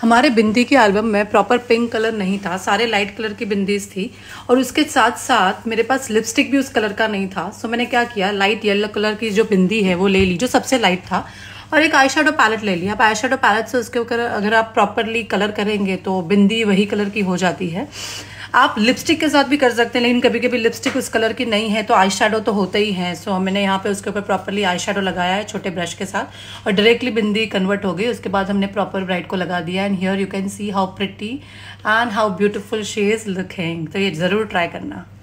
हमारे बिंदी की एल्बम में प्रॉपर पिंक कलर नहीं था, सारे लाइट कलर की बिंदीज थी और उसके साथ साथ मेरे पास लिपस्टिक भी उस कलर का नहीं था। सो मैंने क्या किया, लाइट येलो कलर की जो बिंदी है वो ले ली, जो सबसे लाइट था, और एक आई शेडो पैलेट ले लिया। अब आई शेडो पैलेट से उसके ऊपर अगर आप प्रॉपरली कलर करेंगे तो बिंदी वही कलर की हो जाती है। आप लिपस्टिक के साथ भी कर सकते हैं, लेकिन कभी कभी लिपस्टिक उस कलर की नहीं है तो आई शेडो तो होते ही हैं। सो मैंने यहाँ पे उसके ऊपर प्रॉपरली आई शेडो लगाया है छोटे ब्रश के साथ और डायरेक्टली बिंदी कन्वर्ट हो गई। उसके बाद हमने प्रॉपर ब्राइट को लगा दिया and here you can see how pretty and how beautiful she is looking. तो ये ज़रूर ट्राई करना।